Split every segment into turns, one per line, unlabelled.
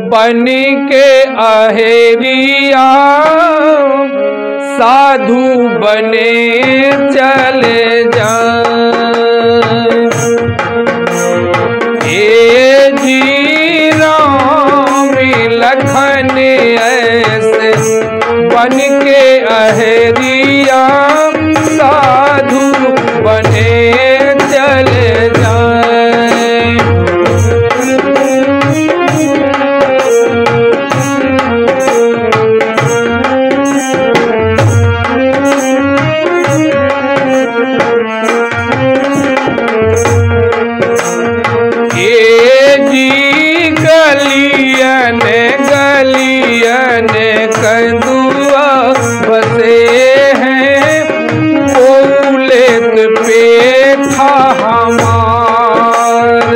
बन के अहेरिया साधु बने चले जाएं। ए जी राम लखन ऐसे बन के अहेरिया साधु बने चले जाएं। गलियन कंदुआ बसे हैं बोलेत पेठा हमार।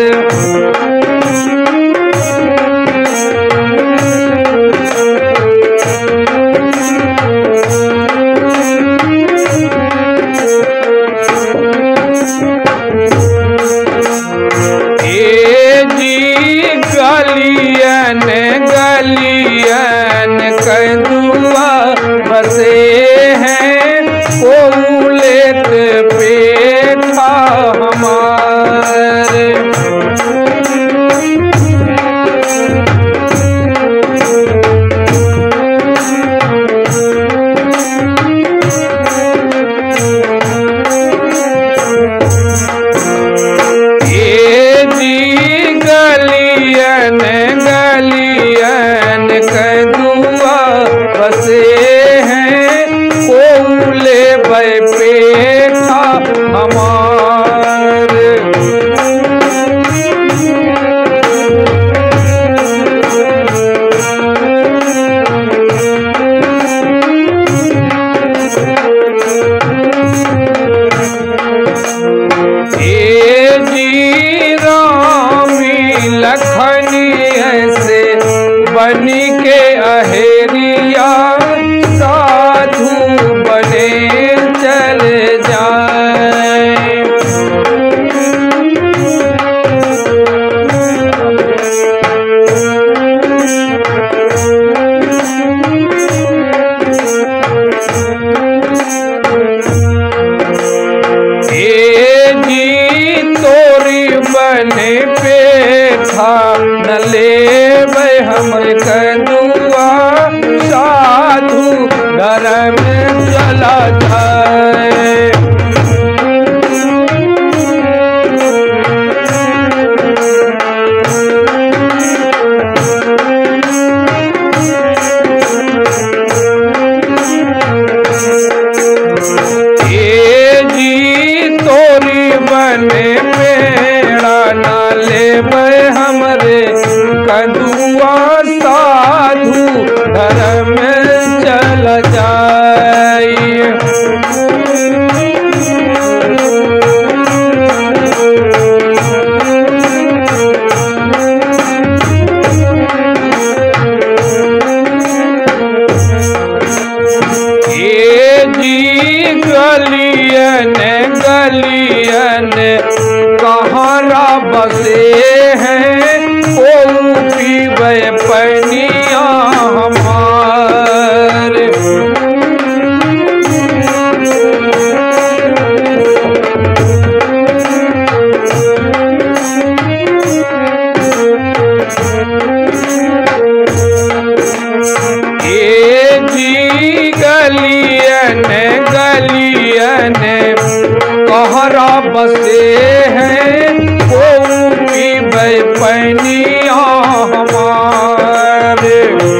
गलियन कंदुआ बसे हैं बोलेत पेठा हमार। गलियन कंदुआ बसे हैं कोले पेठा हमार। ए जी राम लखन ऐसे बन के अहेरिया साधु बने चले जाएं। ए जी तोरी बने पेठा न ले हमर कंदुआ साधु घर में चला जाए। ए जी तोरी बने पेड़ा न ले हमरे कंदुआ साधु घर में चल जाए। ए जी गलियन कहारा बसे हैं ओ पीबे पनिया हमार। ए जी गलियन कहरा बसे हैं वो पीबे पनिया हमार।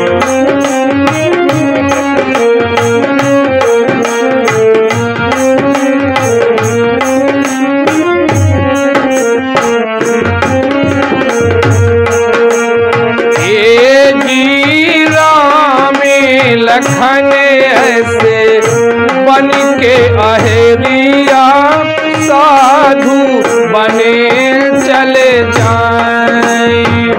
ए जी राम लखन ऐसे बन के अहेरिया साधु बने चले जाएं।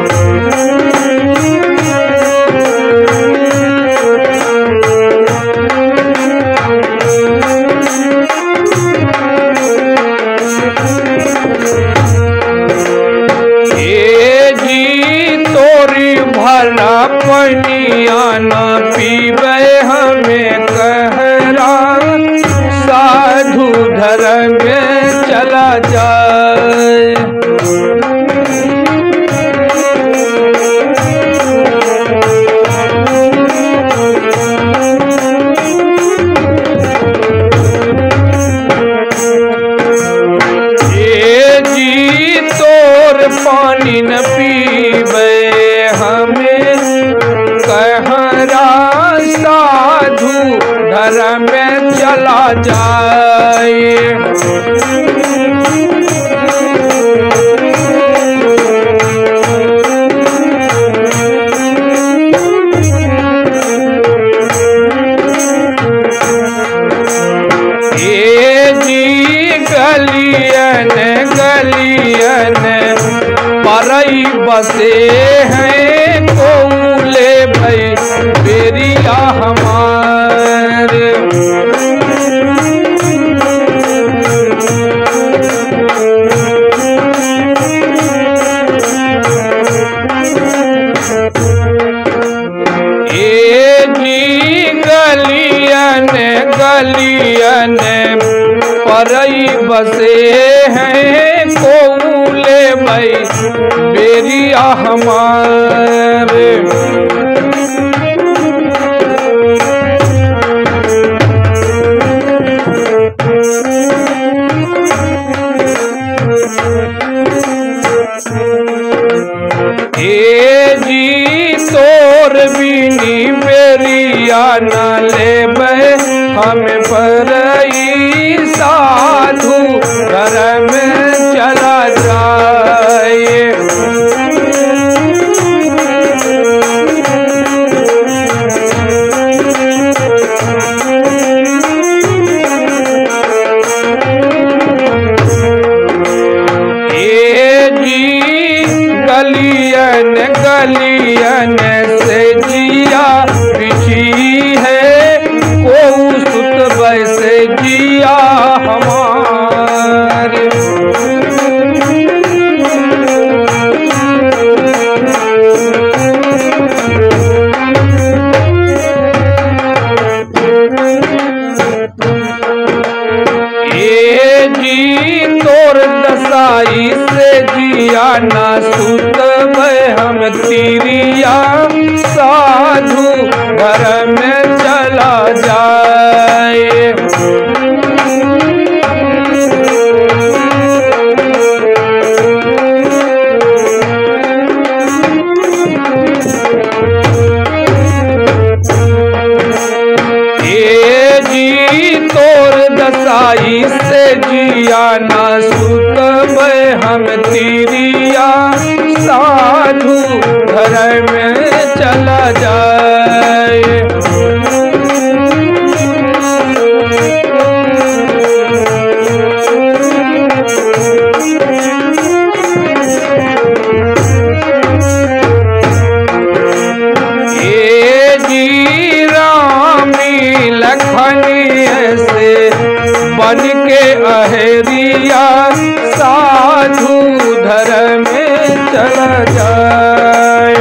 पानी न पीबे हमें कहरा साधु धर्म में चला जाए। गलियन परई बसे हैं कोले भई बेरिया हमारे। ए जी गलियन परई बसे हैं कोले भई बेरिया हमारे। ए जी तोर बीनी बेरिया न लेबे हम परई साधु घर में चला जाए। ए जी गलियन से जिया बिछी है को सुत वैसे जिया हमारे। ए जी तोर दसाई से जिया ना सुत हम तीरिया साधु घर में चला जाए। ए जी तोर दसाई से जिया ना सुत हम तीरिया साधु घर में चला जाए। ए जी रामी लखनी से बन के अहरिया साधु धर्म में चला जाए।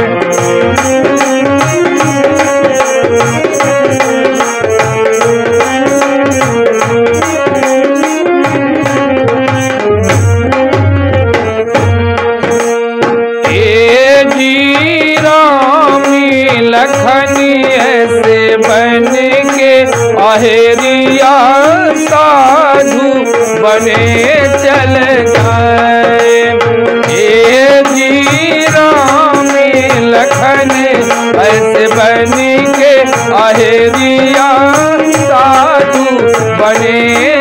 ए जी रामी लखनी से बन के अहरिया साधु बने चल जाए। ए जी रामी लखन ऐसे बन के अहरिया साधु बने